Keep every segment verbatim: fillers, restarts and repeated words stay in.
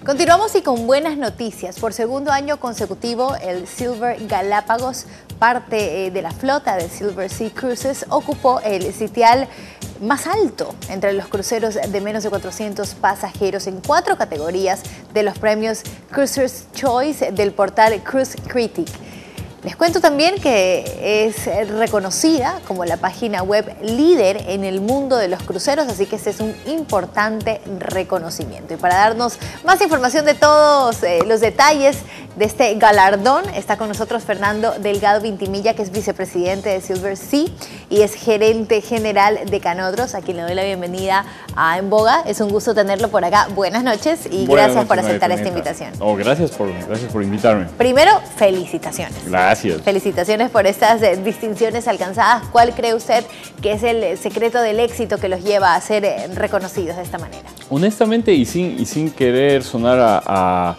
Continuamos y con buenas noticias. Por segundo año consecutivo, el Silver Galápagos, parte de la flota de Silver Sea Cruises, ocupó el sitial más alto entre los cruceros de menos de cuatrocientos pasajeros en cuatro categorías de los premios Cruisers' Choice del portal Cruise Critic. Les cuento también que es reconocida como la página web líder en el mundo de los cruceros, así que este es un importante reconocimiento. Y para darnos más información de todos eh, los detalles de este galardón, está con nosotros Fernando Delgado Vintimilla, que es vicepresidente de Silver Sea y es gerente general de Canodros, a quien le doy la bienvenida a En Boga. Es un gusto tenerlo por acá. Buenas noches y Buenas gracias noches, por aceptar María esta Antonieta. invitación. Oh, gracias por, gracias por invitarme. Primero, felicitaciones. Gracias. Felicitaciones por estas eh, distinciones alcanzadas. ¿Cuál cree usted que es el secreto del éxito que los lleva a ser eh, reconocidos de esta manera? Honestamente y sin, y sin querer sonar a, a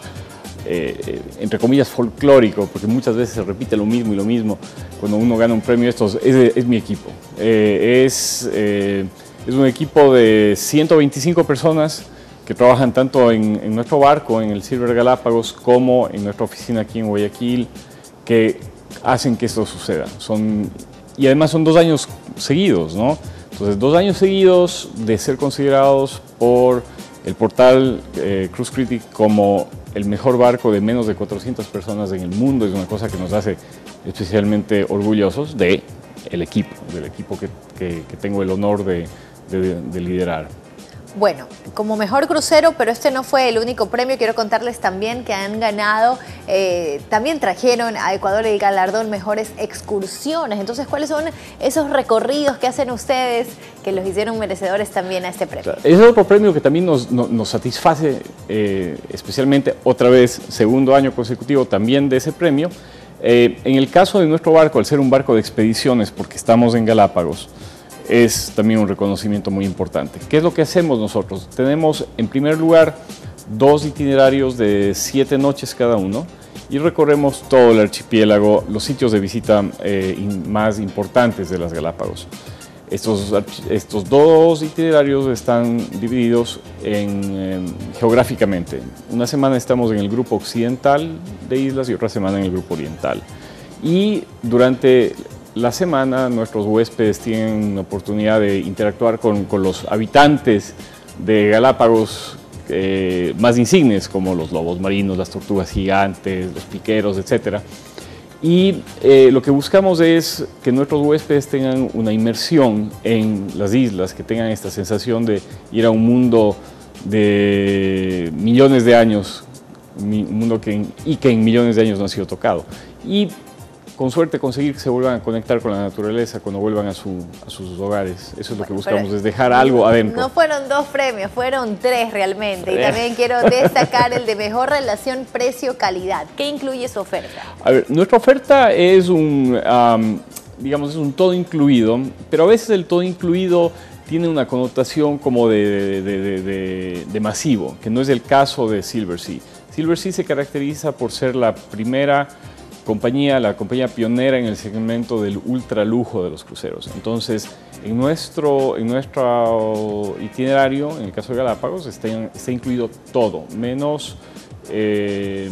eh, entre comillas, folclórico, porque muchas veces se repite lo mismo y lo mismo cuando uno gana un premio, estos, es, es mi equipo. Eh, es, eh, es un equipo de ciento veinticinco personas que trabajan tanto en, en nuestro barco, en el Silver Galápagos, como en nuestra oficina aquí en Guayaquil, que hacen que esto suceda. Son, y además son dos años seguidos, ¿no? Entonces, dos años seguidos de ser considerados por el portal eh, Cruise Critic como el mejor barco de menos de cuatrocientas personas en el mundo es una cosa que nos hace especialmente orgullosos de el equipo, del equipo que, que, que tengo el honor de, de, de liderar. Bueno, como mejor crucero, pero este no fue el único premio. Quiero contarles también que han ganado, eh, también trajeron a Ecuador el galardón Mejores Excursiones. Entonces, ¿cuáles son esos recorridos que hacen ustedes que los hicieron merecedores también a este premio? Es otro premio que también nos, nos, nos satisface, eh, especialmente otra vez, segundo año consecutivo también de ese premio. Eh, en el caso de nuestro barco, al ser un barco de expediciones, porque estamos en Galápagos, es también un reconocimiento muy importante. ¿Qué es lo que hacemos nosotros? Tenemos, en primer lugar, dos itinerarios de siete noches cada uno y recorremos todo el archipiélago, los sitios de visita eh, más importantes de las Galápagos. Estos, estos dos itinerarios están divididos en, eh, geográficamente. Una semana estamos en el grupo occidental de islas y otra semana en el grupo oriental. Y durante la semana nuestros huéspedes tienen la oportunidad de interactuar con, con los habitantes de Galápagos eh, más insignes, como los lobos marinos, las tortugas gigantes, los piqueros, etcétera. Y eh, lo que buscamos es que nuestros huéspedes tengan una inmersión en las islas, que tengan esta sensación de ir a un mundo de millones de años, un mundo que en, y que en millones de años no ha sido tocado. Y con suerte conseguir que se vuelvan a conectar con la naturaleza cuando vuelvan a, su, a sus hogares. Eso es lo que buscamos, es dejar algo adentro. No fueron dos premios, fueron tres realmente. Y también quiero destacar el de mejor relación precio-calidad. ¿Qué incluye su oferta? A ver, nuestra oferta es un, um, digamos, es un todo incluido, pero a veces el todo incluido tiene una connotación como de, de, de, de, de masivo, que no es el caso de Silver Sea. Silver Sea se caracteriza por ser la primera compañía, la compañía pionera en el segmento del ultralujo de los cruceros. Entonces, en nuestro, en nuestro itinerario, en el caso de Galápagos, está, está incluido todo, menos, eh,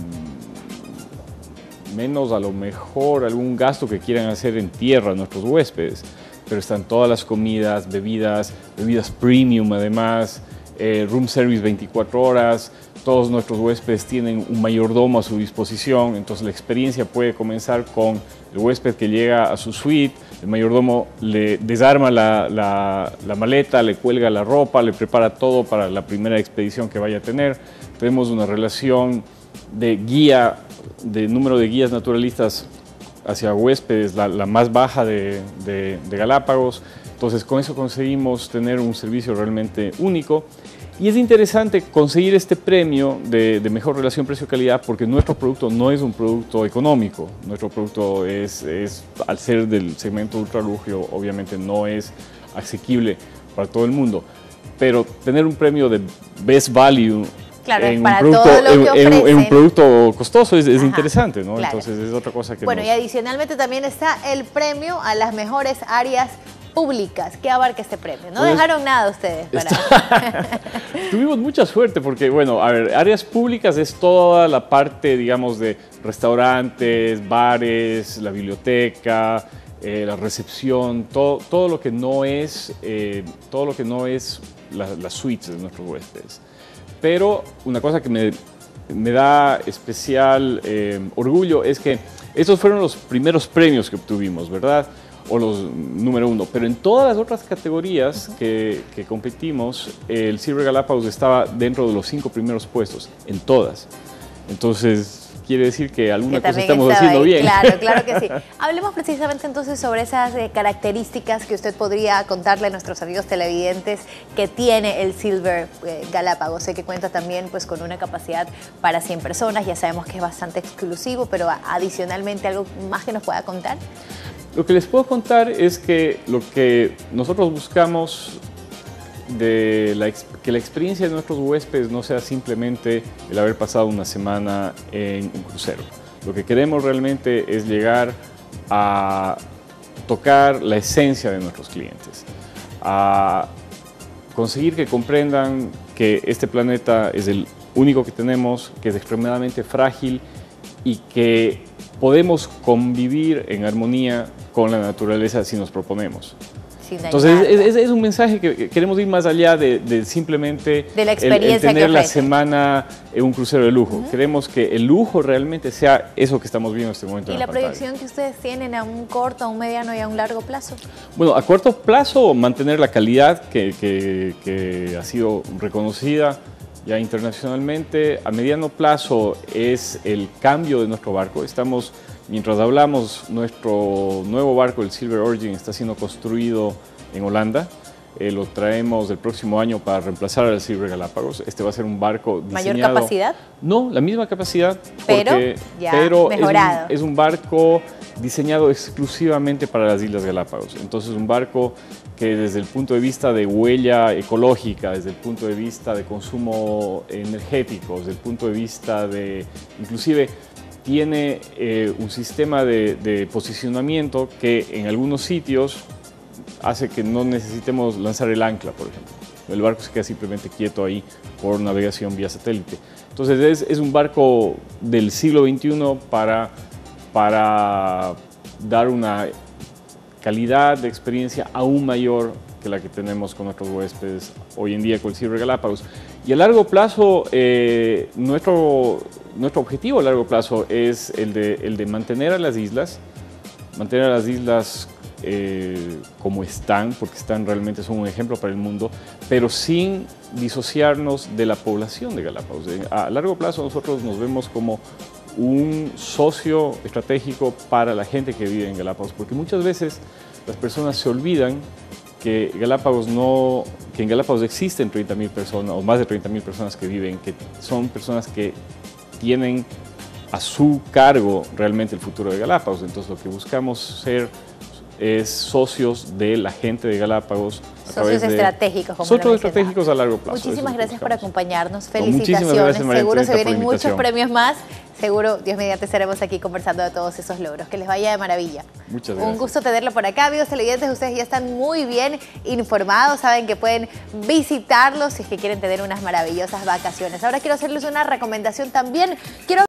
menos a lo mejor algún gasto que quieran hacer en tierra nuestros huéspedes, pero están todas las comidas, bebidas, bebidas premium además, eh, room service veinticuatro horas, todos nuestros huéspedes tienen un mayordomo a su disposición, entonces la experiencia puede comenzar con el huésped que llega a su suite, el mayordomo le desarma la, la, la maleta, le cuelga la ropa, le prepara todo para la primera expedición que vaya a tener. Tenemos una relación de guía, de número de guías naturalistas hacia huéspedes, la, la más baja de, de, de Galápagos. Entonces con eso conseguimos tener un servicio realmente único. Y es interesante conseguir este premio de, de mejor relación precio-calidad porque nuestro producto no es un producto económico. Nuestro producto es, es al ser del segmento ultralujo, obviamente no es asequible para todo el mundo. Pero tener un premio de Best Value Claro, en, para un producto, todo lo que en, en, en un ofrecen. producto costoso es, es Ajá, interesante, ¿no? claro. Entonces es otra cosa que Bueno, nos... y adicionalmente también está el premio a las mejores áreas públicas, ¿qué abarca este premio? No Entonces, dejaron nada ustedes para... Está... Tuvimos mucha suerte porque, bueno, a ver, áreas públicas es toda la parte, digamos, de restaurantes, bares, la biblioteca, eh, la recepción, todo, todo lo que no es, eh, todo lo que no es la, las suites de nuestros huéspedes. Pero una cosa que me, me da especial eh, orgullo es que estos fueron los primeros premios que obtuvimos, ¿verdad? O los número uno, pero en todas las otras categorías que, que competimos, el Silver Galápagos estaba dentro de los cinco primeros puestos, en todas. Entonces, quiere decir que alguna que cosa estamos haciendo ahí. Bien. Claro, claro que sí. Hablemos precisamente entonces sobre esas eh, características que usted podría contarle a nuestros amigos televidentes que tiene el Silver eh, Galápagos. Sé que cuenta también pues, con una capacidad para cien personas, ya sabemos que es bastante exclusivo, pero adicionalmente algo más que nos pueda contar. Lo que les puedo contar es que lo que nosotros buscamos de la, que la experiencia de nuestros huéspedes no sea simplemente el haber pasado una semana en un crucero. Lo que queremos realmente es llegar a tocar la esencia de nuestros clientes, a conseguir que comprendan que este planeta es el único que tenemos, que es extremadamente frágil y que podemos convivir en armonía con la naturaleza si nos proponemos. Entonces es, es, es un mensaje que queremos ir más allá de, de simplemente de la experiencia el, el tener que la semana en un crucero de lujo. Uh-huh. Queremos que el lujo realmente sea eso que estamos viendo en este momento. ¿Y en la, la proyección que ustedes tienen a un corto, a un mediano y a un largo plazo? Bueno, a corto plazo mantener la calidad que, que, que ha sido reconocida ya internacionalmente. A mediano plazo es el cambio de nuestro barco. Estamos, mientras hablamos, nuestro nuevo barco, el Silver Origin, está siendo construido en Holanda. Eh, lo traemos el próximo año para reemplazar al Silver Galápagos. Este va a ser un barco diseñado... ¿Mayor capacidad? No, la misma capacidad, pero, porque, ya pero mejorado. Es, un, es un barco diseñado exclusivamente para las Islas Galápagos. Entonces, un barco que desde el punto de vista de huella ecológica, desde el punto de vista de consumo energético, desde el punto de vista de... inclusive tiene eh, un sistema de, de posicionamiento que en algunos sitios hace que no necesitemos lanzar el ancla, por ejemplo. El barco se queda simplemente quieto ahí por navegación vía satélite. Entonces es, es un barco del siglo veintiuno para, para dar una calidad de experiencia aún mayor que la que tenemos con nuestros huéspedes hoy en día con el Silver Galápagos. Y a largo plazo, eh, nuestro, nuestro objetivo a largo plazo es el de, el de mantener a las islas, mantener a las islas eh, como están, porque están realmente son un ejemplo para el mundo, pero sin disociarnos de la población de Galápagos. A largo plazo nosotros nos vemos como un socio estratégico para la gente que vive en Galápagos, porque muchas veces las personas se olvidan que Galápagos no, que en Galápagos existen treinta mil personas o más de treinta mil personas que viven, que son personas que tienen a su cargo realmente el futuro de Galápagos. Entonces lo que buscamos ser es socios de la gente de Galápagos. A socios estratégicos, como Socios estratégicos a largo plazo. Muchísimas gracias por acompañarnos. Felicitaciones. Gracias, María Seguro se vienen muchos premios más. Seguro, Dios mediante, estaremos aquí conversando de todos esos logros. Que les vaya de maravilla. Muchas gracias. Un gusto tenerlo por acá. Amigos televidentes, ustedes ya están muy bien informados. Saben que pueden visitarlos si es que quieren tener unas maravillosas vacaciones. Ahora quiero hacerles una recomendación también. Quiero